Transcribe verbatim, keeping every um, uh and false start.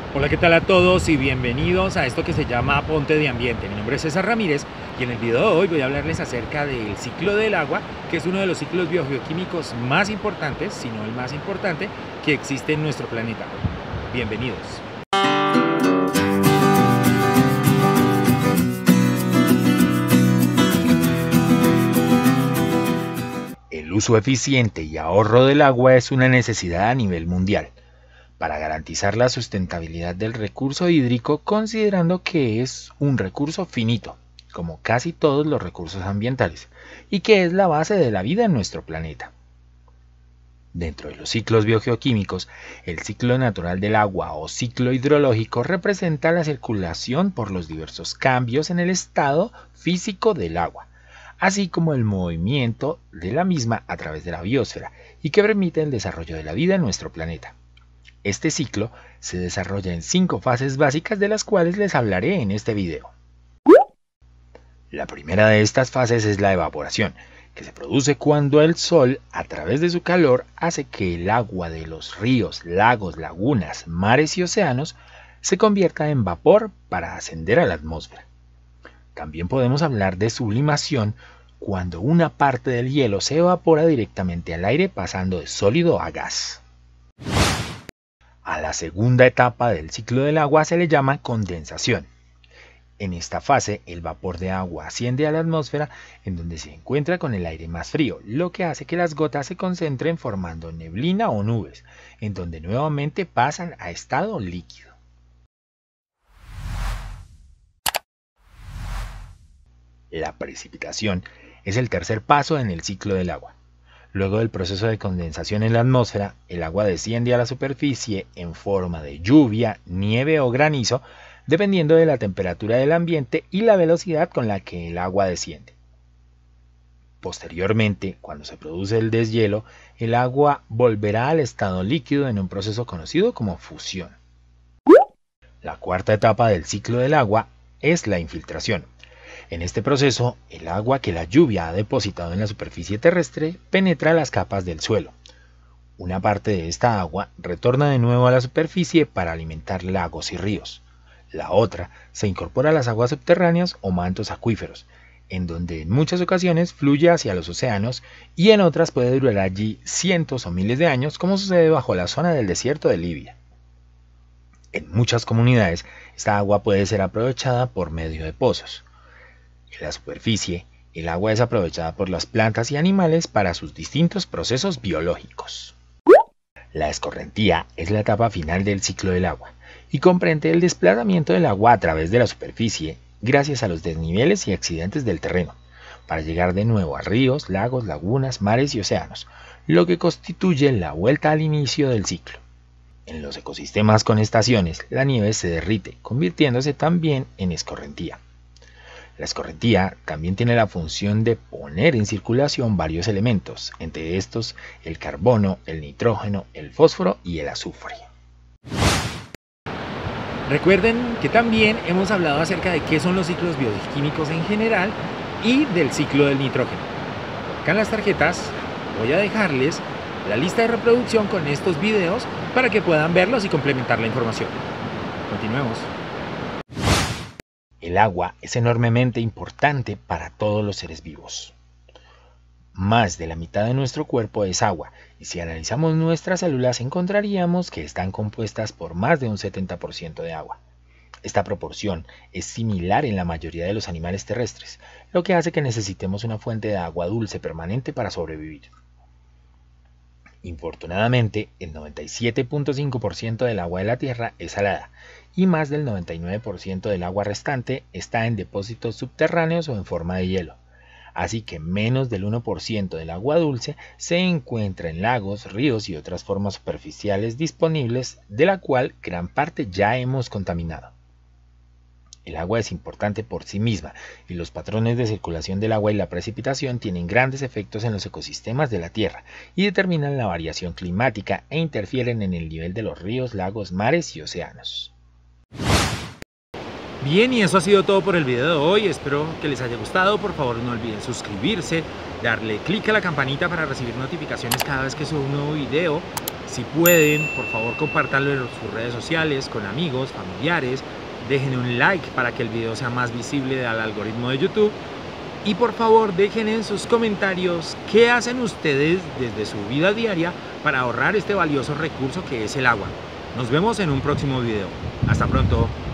Hola, ¿qué tal a todos y bienvenidos a esto que se llama Ponte de Ambiente? Mi nombre es César Ramírez y en el video de hoy voy a hablarles acerca del ciclo del agua, que es uno de los ciclos biogeoquímicos más importantes, si no el más importante, que existe en nuestro planeta. Bienvenidos. El uso eficiente y ahorro del agua es una necesidad a nivel mundial, para garantizar la sustentabilidad del recurso hídrico, considerando que es un recurso finito, como casi todos los recursos ambientales, y que es la base de la vida en nuestro planeta. Dentro de los ciclos biogeoquímicos, el ciclo natural del agua o ciclo hidrológico representa la circulación por los diversos cambios en el estado físico del agua, así como el movimiento de la misma a través de la biosfera, y que permite el desarrollo de la vida en nuestro planeta. Este ciclo se desarrolla en cinco fases básicas, de las cuales les hablaré en este video. La primera de estas fases es la evaporación, que se produce cuando el sol, a través de su calor, hace que el agua de los ríos, lagos, lagunas, mares y océanos se convierta en vapor para ascender a la atmósfera. También podemos hablar de sublimación, cuando una parte del hielo se evapora directamente al aire, pasando de sólido a gas. A la segunda etapa del ciclo del agua se le llama condensación. En esta fase, el vapor de agua asciende a la atmósfera, en donde se encuentra con el aire más frío, lo que hace que las gotas se concentren formando neblina o nubes, en donde nuevamente pasan a estado líquido. La precipitación es el tercer paso en el ciclo del agua. Luego del proceso de condensación en la atmósfera, el agua desciende a la superficie en forma de lluvia, nieve o granizo, dependiendo de la temperatura del ambiente y la velocidad con la que el agua desciende. Posteriormente, cuando se produce el deshielo, el agua volverá al estado líquido en un proceso conocido como fusión. La cuarta etapa del ciclo del agua es la infiltración. En este proceso, el agua que la lluvia ha depositado en la superficie terrestre penetra las capas del suelo. Una parte de esta agua retorna de nuevo a la superficie para alimentar lagos y ríos. La otra se incorpora a las aguas subterráneas o mantos acuíferos, en donde en muchas ocasiones fluye hacia los océanos y en otras puede durar allí cientos o miles de años, como sucede bajo la zona del desierto de Libia. En muchas comunidades, esta agua puede ser aprovechada por medio de pozos. En la superficie, el agua es aprovechada por las plantas y animales para sus distintos procesos biológicos. La escorrentía es la etapa final del ciclo del agua y comprende el desplazamiento del agua a través de la superficie gracias a los desniveles y accidentes del terreno, para llegar de nuevo a ríos, lagos, lagunas, mares y océanos, lo que constituye la vuelta al inicio del ciclo. En los ecosistemas con estaciones, la nieve se derrite, convirtiéndose también en escorrentía. La escorrentía también tiene la función de poner en circulación varios elementos, entre estos el carbono, el nitrógeno, el fósforo y el azufre. Recuerden que también hemos hablado acerca de qué son los ciclos bioquímicos en general y del ciclo del nitrógeno. Acá en las tarjetas voy a dejarles la lista de reproducción con estos videos para que puedan verlos y complementar la información. Continuemos. El agua es enormemente importante para todos los seres vivos. Más de la mitad de nuestro cuerpo es agua, y si analizamos nuestras células encontraríamos que están compuestas por más de un setenta por ciento de agua. Esta proporción es similar en la mayoría de los animales terrestres, lo que hace que necesitemos una fuente de agua dulce permanente para sobrevivir. Infortunadamente, el noventa y siete punto cinco por ciento del agua de la Tierra es salada, y más del noventa y nueve por ciento del agua restante está en depósitos subterráneos o en forma de hielo. Así que menos del uno por ciento del agua dulce se encuentra en lagos, ríos y otras formas superficiales disponibles, de la cual gran parte ya hemos contaminado. El agua es importante por sí misma, y los patrones de circulación del agua y la precipitación tienen grandes efectos en los ecosistemas de la Tierra y determinan la variación climática e interfieren en el nivel de los ríos, lagos, mares y océanos. Bien, y eso ha sido todo por el video de hoy. Espero que les haya gustado. Por favor, no olviden suscribirse, darle clic a la campanita para recibir notificaciones cada vez que subo un nuevo video. Si pueden, por favor compártanlo en sus redes sociales, con amigos, familiares, dejen un like para que el video sea más visible al algoritmo de YouTube. Y por favor dejen en sus comentarios qué hacen ustedes desde su vida diaria para ahorrar este valioso recurso que es el agua. Nos vemos en un próximo video. Hasta pronto.